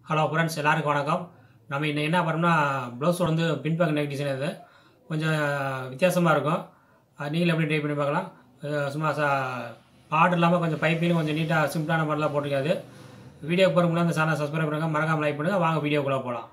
Hello friends, எல்லாருக்கும் வணக்கம். நம்ம இன்னைக்கு என்ன பண்ணோம்னா, ப்ளவுஸோட வந்து பின்பக்க நெக் டிசைன் இது கொஞ்சம் வித்தியாசமாக இருக்கும். நீங்களும் எப்படி ட்ரை பண்ணி பார்க்கலாம். சும்மா பார்டர் இல்லாமல் கொஞ்சம் பைப்பிலும் கொஞ்சம் நீட்டாக சிம்பிளான மாடலாக போட்டிருக்காது. வீடியோ போகிற முன்னாடி அந்த சேனல் சப்ஸ்கிரைப் பண்ணுங்கள், மறக்காமல் லைக் பண்ணுங்கள். வாங்க வீடியோக்குள்ளே போகலாம்.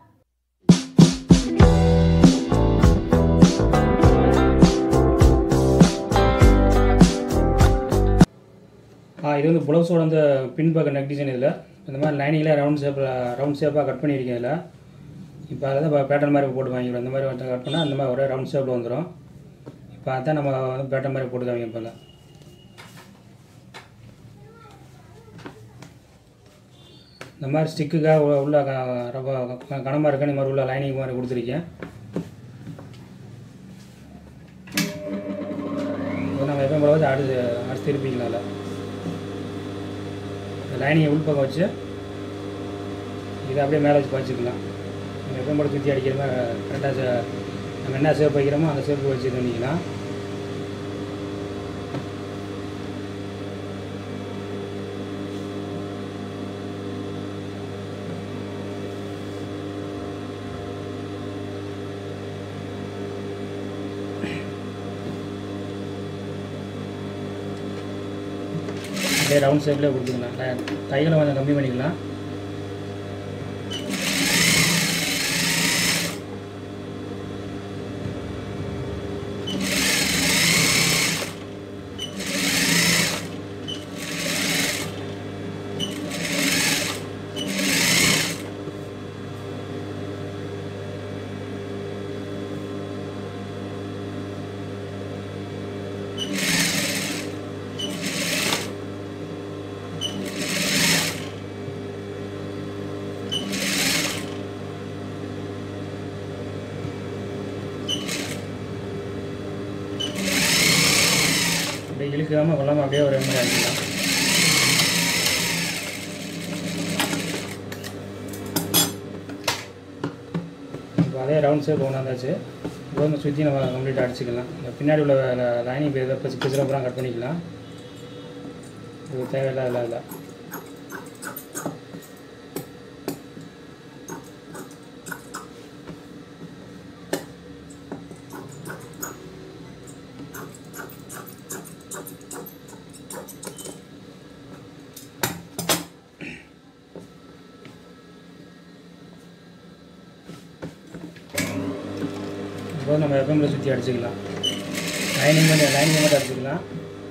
இது வந்து ப்ளவுஸோட வந்து பின்பக்க நெக் டிசைன். இதில் இந்த மாதிரி லைனிங்கில் ரவுண்ட் ஷேப்பாக கட் பண்ணியிருக்கேன். இதில் இப்போ அதில் தான் பேட்டர்ன் மாதிரி போட்டு வாங்கிக்கிறோம். இந்த மாதிரி கட் பண்ணால் இந்த மாதிரி ஒரே ரவுண்ட் ஷேப்பில் வந்துடும். இப்போ அதான் நம்ம வந்து பேட்டர்ன் மாதிரி போட்டு வாங்கிப்போம். இல்லை இந்த மாதிரி ஸ்டிக்குக்காக உள்ள கனமாக இருக்க இந்த மாதிரி உள்ள லைனிங் மாதிரி கொடுத்துருக்கேன். நம்ம எப்போ போல வச்சு அடிச்சு திருப்பிக்கலாம். இல்லை லைனிங்கை உள்பக்கம் வச்சு இதை அப்படியே மேலே வச்சு வச்சுக்கலாம். நம்ம எப்போ கூட சுற்றி அடிக்கிற மாதிரி கரெக்டாக நம்ம என்ன ஷேப் வைக்கிறோமோ அந்த ஷேப்பு வச்சு இது பண்ணிக்கலாம். அப்படியே ரவுண்ட் ஷேப்லேயே கொடுத்துக்கலாம். தைகளை கொஞ்சம் கம்மி பண்ணிக்கலாம். இழுக்காமல் கொள்ளாமல் அப்படியே ஒரு மாதிரி அடிக்கலாம். இப்போ அதே ரவுண்ட் ஷேப் கொண்டாந்தாச்சு. இப்போ வந்து சுற்றி நம்ம கம்ப்ளீட்டாக அடிச்சுக்கலாம். பின்னாடி உள்ள லைனிங் பிசுரப்புறம் கட் பண்ணிக்கலாம். இது தேவையில்லை. இல்லை இப்போ நம்ம எப்பவுமே சுற்றி அடிச்சுக்கலாம். லைனிங் மட்டும் அடிச்சுக்கலாம்.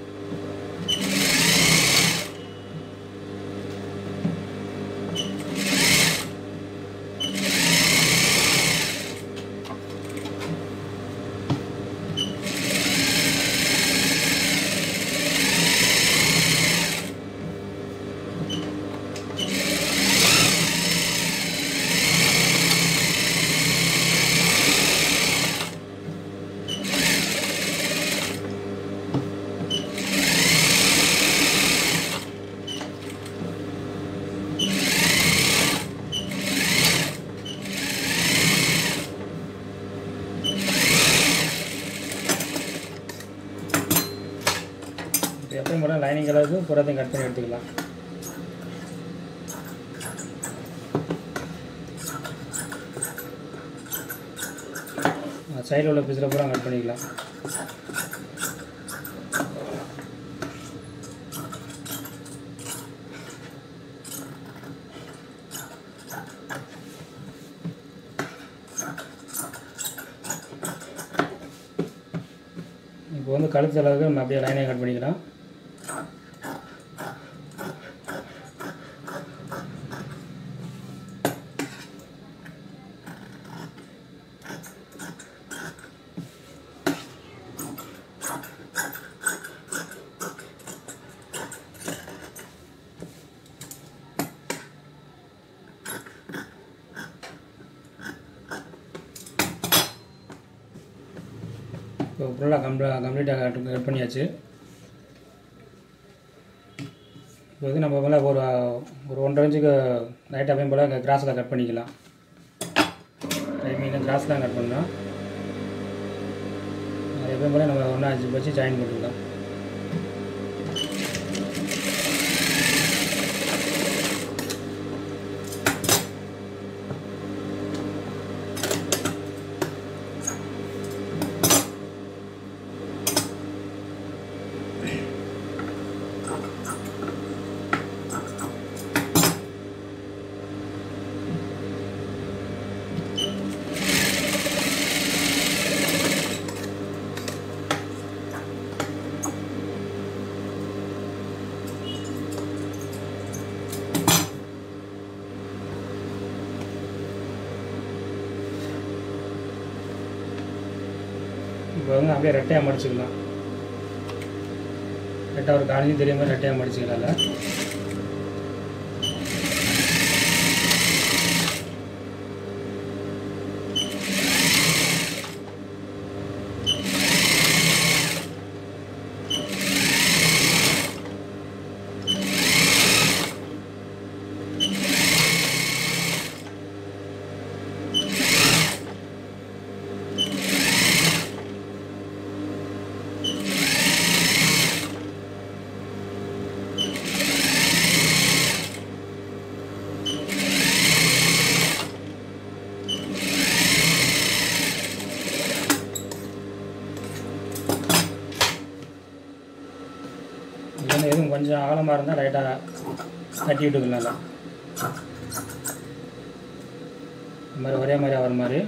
எப்பயும் கூட லைனிங் கலருக்கு புறத்தையும் கட் பண்ணி எடுத்துக்கலாம். சைடில் உள்ள பீஸில் பூரா கட் பண்ணிக்கலாம். இப்போ வந்து கழுத்து அளவுக்கு நம்ம அப்படியே லைனை கட் பண்ணிக்கலாம். இப்போ ஃபுல்லாக கம்ப்ளீட்டாக கட் பண்ணியாச்சு. இப்போ வந்து நம்ம மேலே ஒரு 1.5 இன்ச்சுக்கு லைட்டாக அப்பயும் போல் கிராஸில் கட் பண்ணிக்கலாம். டைமிங்கில் கிராஸ் தான் கட் பண்ணோம். அது எப்பயும் போல் நம்ம 1.5 வச்சு ஜாயின் பண்ணிக்கலாம். இப்போ வந்து அப்படியே ரெட்டையாக மடிச்சுக்கலாம். ரெட்டாக ஒரு காலையும் தெரியாத மாதிரி ரெட்டையாக மடிச்சுக்கலாம்ல. எதுவும் கொஞ்சம் அகலமாக இருந்தால் லைட்டாக தட்டி விட்டுக்கலாம். இந்த மாதிரி ஒரே மாதிரி வர மாதிரி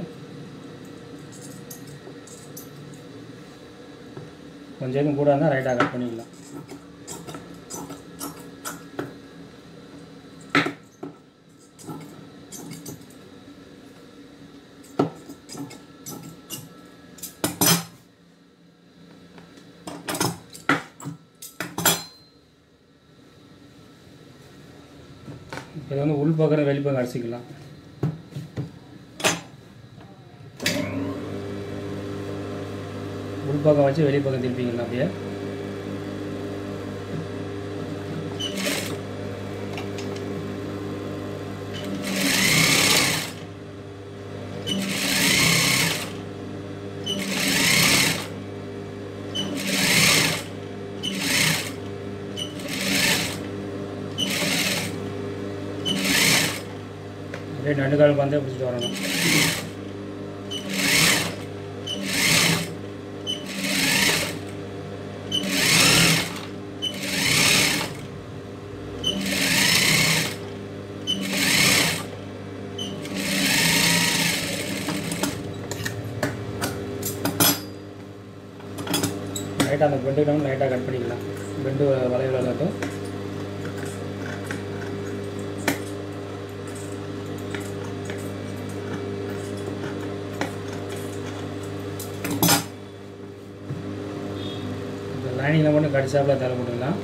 கொஞ்சம் எதுவும் கூட இருந்தால் ரைட்டாக கட் பண்ணிக்கலாம். இது வந்து உள் பக்கம் வெளிப்பக்கம் அடிச்சிக்கலாம். உள் பக்கம் வச்சு வெளிப்பக்கம் திருப்பிக்கலாம். அப்படியே ரெண்டு கால் பந்தே பிடிச்சிட்டு வரணும். லைட்டாக அந்த பெண்டுக்கு லைட்டாக கட் பண்ணிக்கலாம். பெண்டு வளைவில் எல்லாத்தையும் லைனிங்கில் மட்டும் கடிச்சாப்பில் தலை போட்டுக்கலாம்.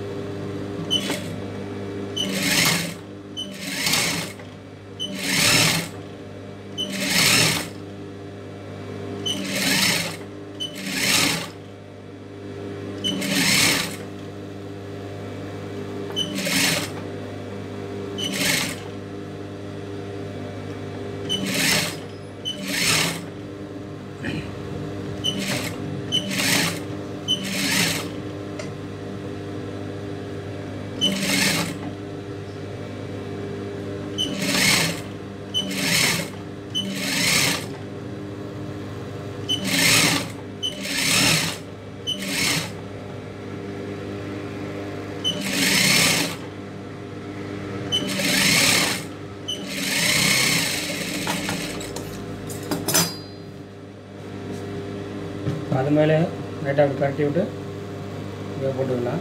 அது மேலே லைட்டாக அப்படி கட்டி விட்டு இங்கே போட்டுக்கலாம்.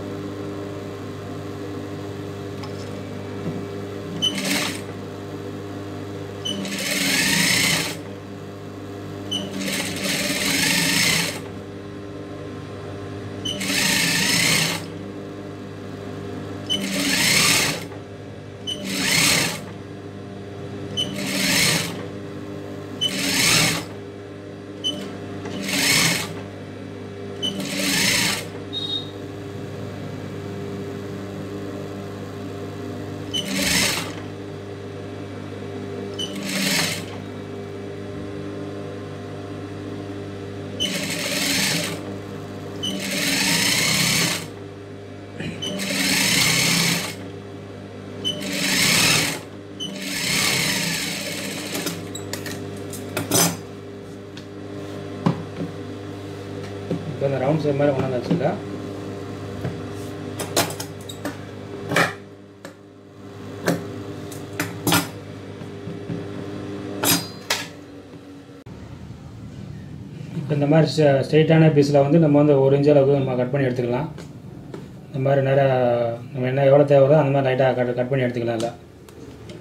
இப்போ இந்த ரவுண்ட் ஷேப் மாதிரி கொண்டாந்து வச்சுக்கா. இப்போ இந்த மாதிரி ஸ்ட்ரெயிட்டான பீஸில் வந்து நம்ம வந்து 1 இன்ச் அளவுக்கு நம்ம கட் பண்ணி எடுத்துக்கலாம். இந்த மாதிரி நிறையா நம்ம என்ன எவ்வளோ தேவையோ அந்த மாதிரி லைட்டாக கட் பண்ணி எடுத்துக்கலாம். இல்லை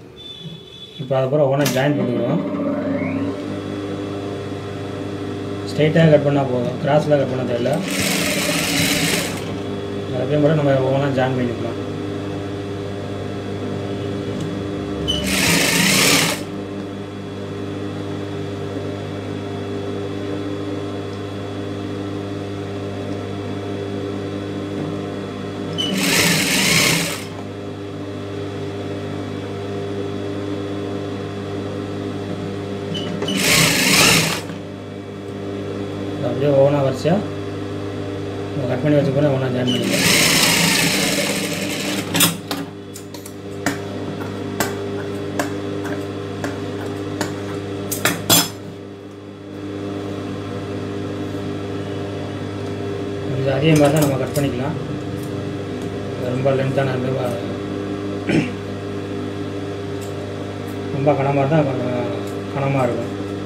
இப்போ அதுக்கப்புறம் ஒவ்வொன்றா ஜாயின் பண்ணிக்கிறோம். ஸ்ட்ரைட்டாக கட் பண்ணால் போதும், கிராஸில் கட் பண்ண தேவையில்ல. அதே கூட நம்ம ஒவ்வொன்றா ஜாயின் பண்ணிக்கலாம். அப்படியே ஒவ்வொன்றா வரிசையாக கட் பண்ணி வச்சு கூட ஒவ்வொன்றா ஜாயின் பண்ணிக்கலாம். இது அதே மாதிரி தான் நம்ம கட் பண்ணிக்கலாம். ரொம்ப லென்த்தான ரொம்ப கனமாக தான் கனமாக இருக்கும்.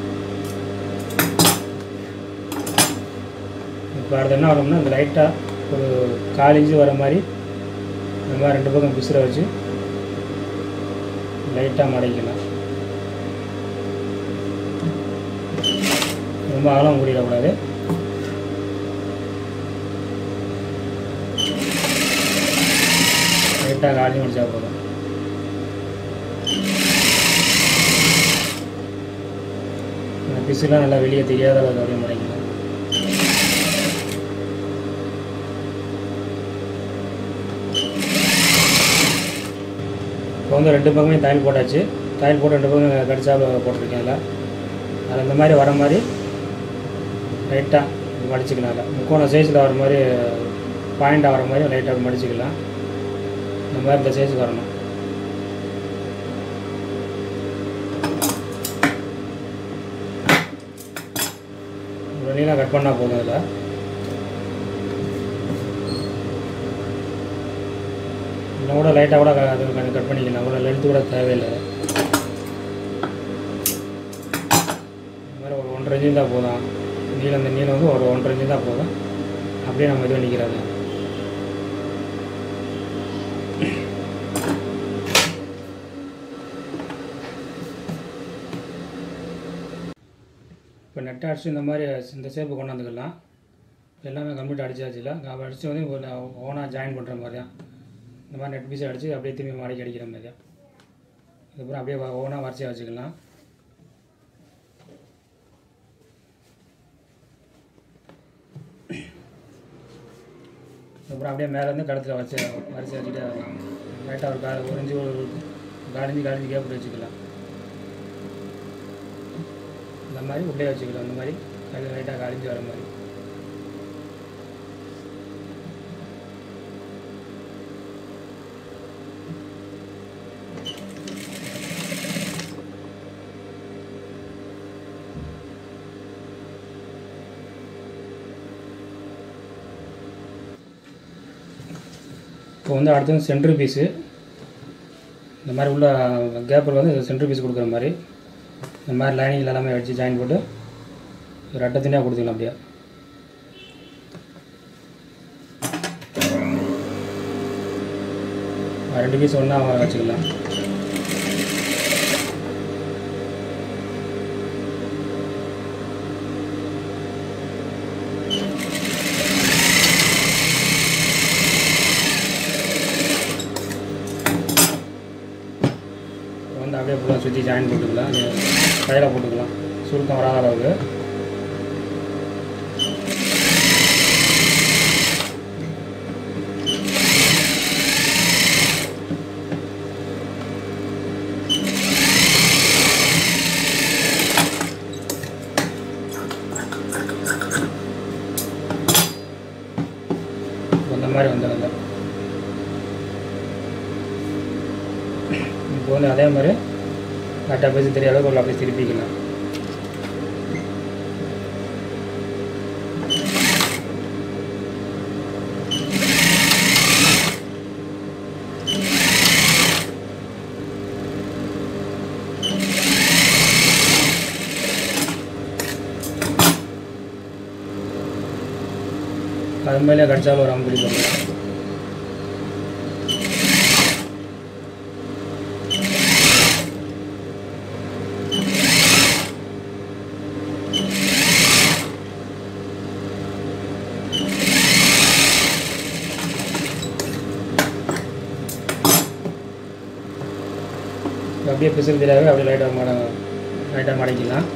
இப்போ அடுத்து என்ன வரும்னா இந்த லைட்டாக ஒரு 4 இன்ச்சு வர மாதிரி இந்த மாதிரி 2 பக்கம் பிசுரை வச்சு லைட்டாக மடக்கிக்கலாம். ரொம்ப அகலம் மூடிடக்கூடாது. லைட்டாக காலையும் முடிச்சா போதும். இந்த பிசுலாம் நல்லா வெளியே தெரியாத அளவுக்கு அப்படியே மடக்கிக்கலாம். இப்போ வந்து 2 பக்கமே தையல் போட்டாச்சு. தையல் போட்டு 2 பக்கம் கடிச்சா போட்டிருக்கேன். அதில் இந்த மாதிரி வர மாதிரி லைட்டாக மடிச்சுக்கலாம். இல்லை முக்கோண சைஸில் வர மாதிரி பாயிண்டாக வர மாதிரி லைட்டாக மடிச்சுக்கலாம். இந்த மாதிரி இந்த சைஸுக்கு வரணும். நீளாக கட் பண்ணால் போதும். இதில் இன்னும் கூட லைட்டாக கூட அது கட் பண்ணிக்கலாம். கூட லென்த்து கூட தேவையில்லை. இந்த மாதிரி ஒரு 1.5 இன்ச்சு தான் போதும். நீளம் இந்த நீளம் வந்து ஒரு 1.5 இன்ச்சு தான் போதும். அப்படியே நம்ம இது பண்ணிக்கிறது. இப்போ நெட்டை அடிச்சு இந்த மாதிரி இந்த ஷேப்பு கொண்டாந்துக்கலாம். எல்லாமே கம்ப்ளீட் அடிச்சாச்சு. இல்லை அடித்து வந்து ஓனாக ஜாயின் பண்ணுற மாதிரி தான். இந்த மாதிரி நெட் பீஸை அடித்து அப்படியே திரும்பி மாடிக்கு அடிக்கிற மாதிரி தான். அதுக்கப்புறம் அப்படியே ஓனாக வரிசையாக வச்சுக்கலாம். அதுக்கப்புறம் அப்படியே மேலேருந்து கழுத்தில் வரிசை வச்சுட்டு லைட்டாக ஒரு 1 இன்ச்சு ஒரு 4 இன்ச்சு கேப் வச்சுக்கலாம். இந்த மாதிரி உள்ளே வச்சுக்கலாம். இந்த மாதிரி லைட்டாக 4 இன்ச்சு வர மாதிரி. இப்போ வந்து அடுத்தது சென்டர் பீஸு. இந்த மாதிரி உள்ள கேப்பில் வந்து சென்டர் பீஸ் கொடுக்குற மாதிரி இந்த மாதிரி லைனிங்கில் எல்லாமே அடித்து ஜாயின் போட்டு ஒரு அட்டத்தினியாக கொடுத்துக்கலாம். அப்படியே 2 பீஸ் ஒன்றா வச்சுக்கலாம். வந்து அப்படியே ஃபுல்லாக சுற்றி ஜாயின் போட்டுக்கலாம். கையில் போட்டுக்கலாம் சுருக்கம் வராத அளவுக்கு. இந்த மாதிரி வந்துடுங்க. இப்போ வந்து அதே மாதிரி கரெக்டாக பேசி தெரிய அளவுக்கு ஒரு அப்படியே திருப்பிக்கலாம். அது மேலே கடிச்சாலும் ஒரு அம்புடி பண்ணலாம். அப்படியே பிசுறு தெரியாது, அப்படியே லைட்டாக மடக்கிடலாம்.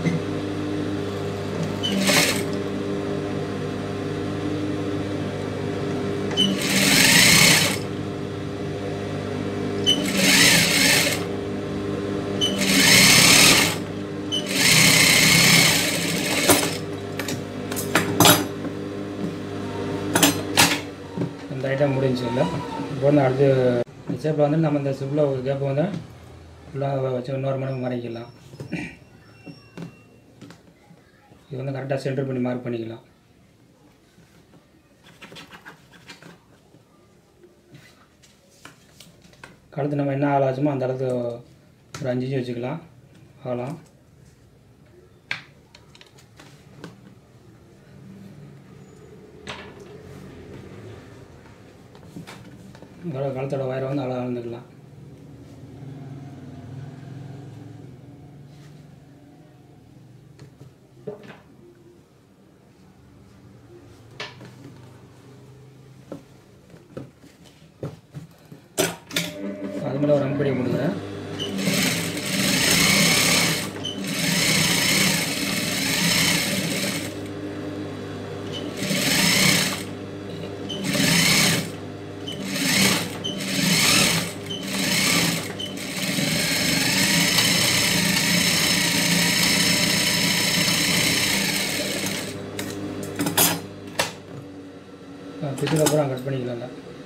இந்த ஐட்டம் முடிஞ்சு இல்லை. இப்போ வந்து அடுத்து ஷேப்பில் வந்து நம்ம இந்த சிப்பில் ஒரு கேப்பை வந்து ஃபுல்லாக வச்சு இன்னொரு மணி மறைக்கலாம். இது வந்து கரெக்டாக சென்டர் பண்ணி மார்க் பண்ணிக்கலாம். கழுத்து நம்ம என்ன ஆள் ஆச்சுமோ அந்த அளவுக்கு ஒரு 5 இன்ச்சு வச்சுக்கலாம். ஆகலாம் கழுத்தோட வயரை வந்து அளந்துக்கலாம். அது மேலே ஒரு அம்படி கொடுக்குறேன். பிசுக்கு அப்புறம் கட் பண்ணிக்கலாம்ல.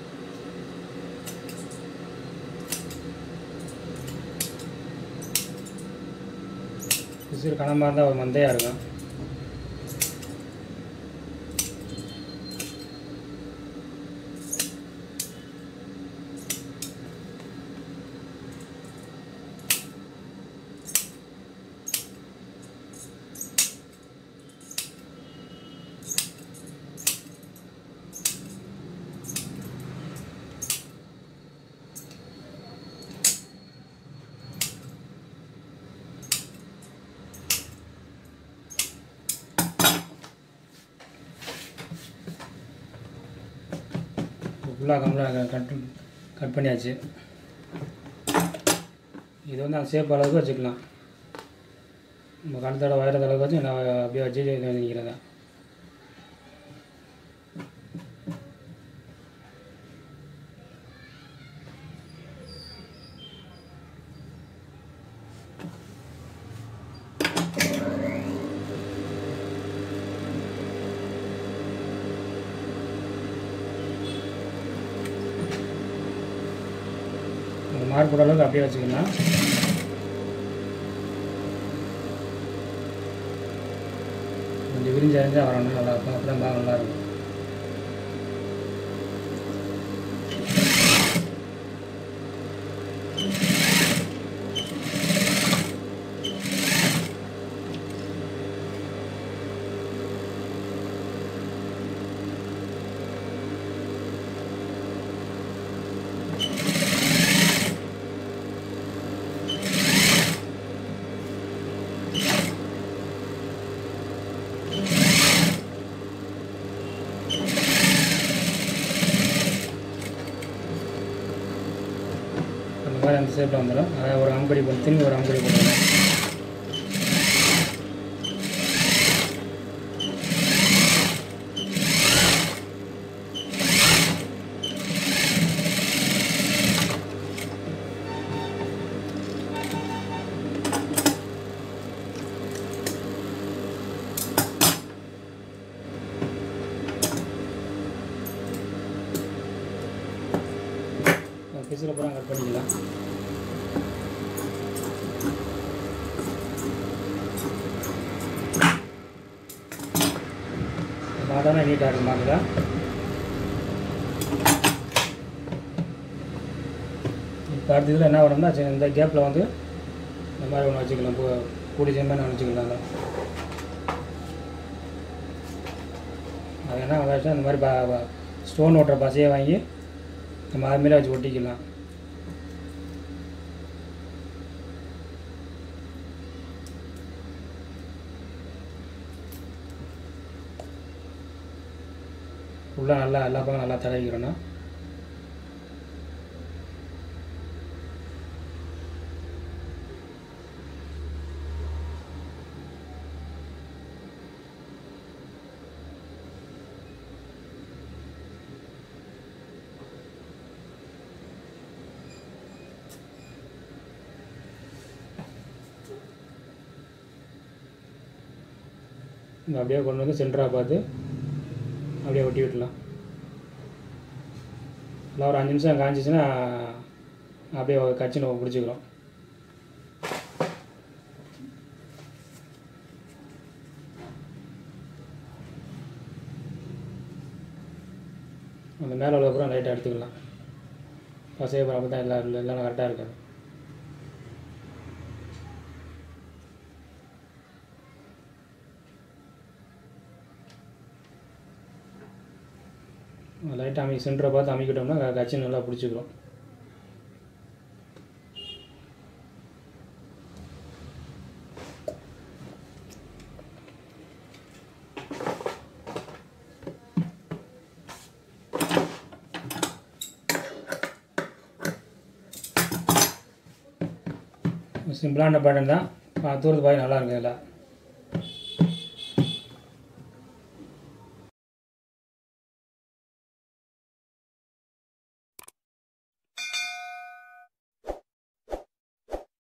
பிசுறு கனமாக இருந்தால் ஒரு மந்தையாக இருக்கும். ஃபுல்லாக கம்ப்ளீட்டாக கட் பண்ணியாச்சு. இது வந்து அந்த ஷேப் அளவுக்கு வச்சுக்கலாம். நம்ம கழுத்தோட வயரத அளவுக்கு வச்சு நான் அப்படியே வச்சு நிற்கிறதா. மார்க் போட அளவுக்கு அப்படியே வச்சுக்கலாம். கொஞ்சம் விரிஞ்சு அரைஞ்சால் வரணும், நல்லாயிருக்கும். அப்போ தான் பார்க்க நல்லாயிருக்கும். அந்த ஷேப்பில் வந்துடும். அதை ஒரு அம்படி போட்டு திரும்பி ஒரு அம்படி போட்டுருங்க. பிசுல பூரா கட் பண்ணிக்கலாம். மாதான நீட்டாக இருக்கும் மாதுதான். இப்போ அடுத்த இதில் என்ன பண்ணோம்னா இந்த கேப்பில் வந்து இந்த மாதிரி ஒன்று வச்சுக்கலாம். கூடி சேர்ந்து ஒன்று வச்சுக்கலாம். அது என்ன வச்சா இந்த மாதிரி ஸ்டோன் ஓட்டுற பசையை வாங்கி நம்ம அது மேலே வச்சு ஒட்டிக்கலாம். ஃபுல்லாக நல்லா எல்லா பக்கம் நல்லா தடவிக்கிறோன்னா அப்படியே கொண்டு வந்து சென்டராக பார்த்து அப்படியே ஒட்டி விட்டுலாம். நல்லா ஒரு 5 நிமிஷம் காய்ச்சிச்சின்னா அப்படியே கச்சின்னு பிடிச்சிக்கிறோம். அந்த மேலே உள்ள அப்புறம் லைட்டாக எடுத்துக்கலாம். பசையப்புறம் அப்போ தான் எல்லாம் கரெக்டாக இருக்காது. லைட்டாக சென்டரை பார்த்து அமைக்கிட்டோம்னா கச்சி நல்லா பிடிச்சிக்கிறோம். சிம்பிளான பேட்டர்ன் தான், தூரத்து பாய் நல்லா இருக்குது. எல்லாம்